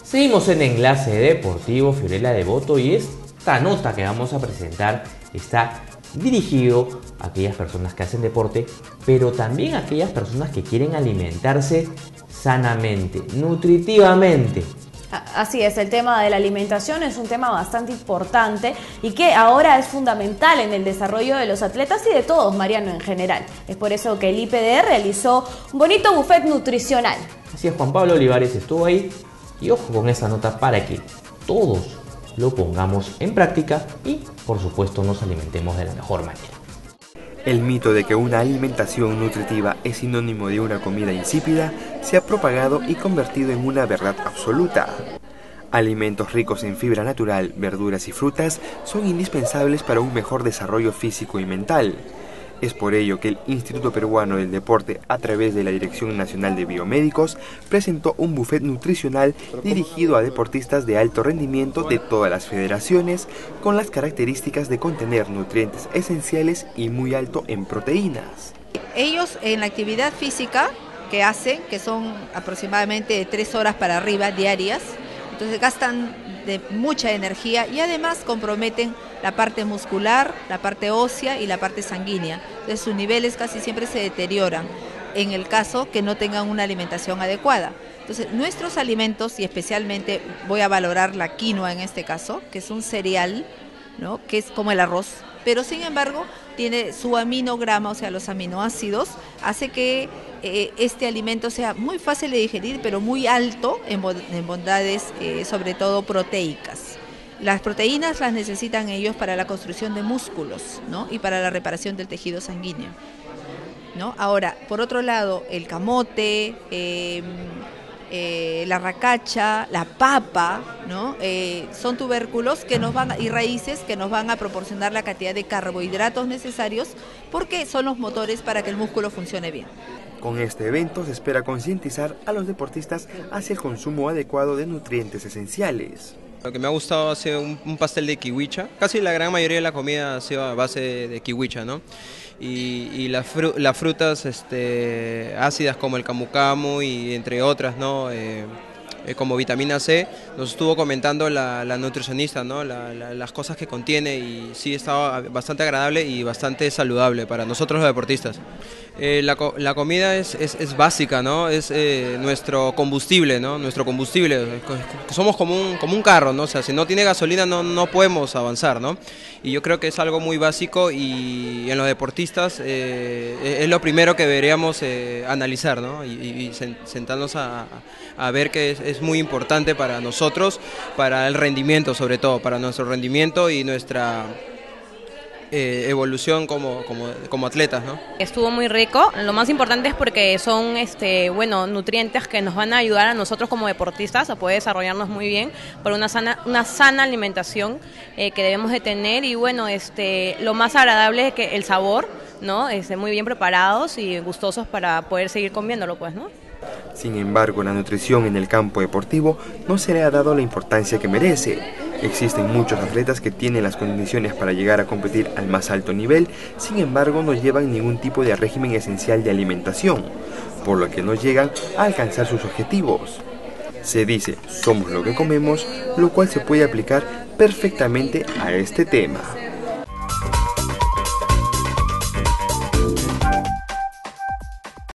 Seguimos en Enlace Deportivo, Fiorella Devoto, y esta nota que vamos a presentar está dirigido a aquellas personas que hacen deporte, pero también a aquellas personas que quieren alimentarse sanamente, nutritivamente. Así es, el tema de la alimentación es un tema bastante importante y que ahora es fundamental en el desarrollo de los atletas y de todos, Mariano, en general. Es por eso que el IPD realizó un bonito buffet nutricional. Así es, Juan Pablo Olivares estuvo ahí y ojo con esa nota para que todos lo pongamos en práctica y, por supuesto, nos alimentemos de la mejor manera. El mito de que una alimentación nutritiva es sinónimo de una comida insípida se ha propagado y convertido en una verdad absoluta. Alimentos ricos en fibra natural, verduras y frutas son indispensables para un mejor desarrollo físico y mental. Es por ello que el Instituto Peruano del Deporte, a través de la Dirección Nacional de Biomédicos, presentó un buffet nutricional dirigido a deportistas de alto rendimiento de todas las federaciones, con las características de contener nutrientes esenciales y muy alto en proteínas. Ellos en la actividad física que hacen, que son aproximadamente de 3 horas para arriba diarias, entonces gastan de mucha energía y además comprometen la parte muscular, la parte ósea y la parte sanguínea. Entonces sus niveles casi siempre se deterioran en el caso que no tengan una alimentación adecuada. Entonces nuestros alimentos, y especialmente voy a valorar la quinoa en este caso, que es un cereal, ¿no?, que es como el arroz, pero sin embargo tiene su aminograma, o sea los aminoácidos, hace que este alimento sea muy fácil de digerir, pero muy alto en bondades, sobre todo proteicas. Las proteínas las necesitan ellos para la construcción de músculos, ¿no?, y para la reparación del tejido sanguíneo, ¿no? Ahora, por otro lado, el camote, la racacha, la papa, ¿no?, son tubérculos que y raíces que nos van a proporcionar la cantidad de carbohidratos necesarios porque son los motores para que el músculo funcione bien. Con este evento se espera concientizar a los deportistas hacia el consumo adecuado de nutrientes esenciales. Lo que me ha gustado ha sido un pastel de kiwicha. Casi la gran mayoría de la comida ha sido a base de kiwicha, ¿no? Y las frutas ácidas como el camu camu y entre otras, ¿no?, como vitamina C, nos estuvo comentando la nutricionista, ¿no?, las cosas que contiene, y sí estaba bastante agradable y bastante saludable para nosotros los deportistas. La comida es básica, ¿no?, es nuestro combustible, ¿no?, nuestro combustible. Somos como un carro, ¿no?, o sea, si no tiene gasolina no podemos avanzar, ¿no? Y yo creo que es algo muy básico y en los deportistas es lo primero que deberíamos analizar, ¿no?, y sentarnos a ver que es muy importante para nosotros, para el rendimiento, sobre todo, para nuestro rendimiento y nuestra evolución como atletas, ¿no? Estuvo muy rico. Lo más importante es porque son nutrientes que nos van a ayudar a nosotros como deportistas a poder desarrollarnos muy bien por una sana alimentación que debemos de tener, y bueno, lo más agradable es que el sabor, ¿no?, muy bien preparados y gustosos para poder seguir comiéndolo, pues, ¿no? Sin embargo, la nutrición en el campo deportivo no se le ha dado la importancia que merece. Existen muchos atletas que tienen las condiciones para llegar a competir al más alto nivel, sin embargo no llevan ningún tipo de régimen esencial de alimentación, por lo que no llegan a alcanzar sus objetivos. Se dice, somos lo que comemos, lo cual se puede aplicar perfectamente a este tema.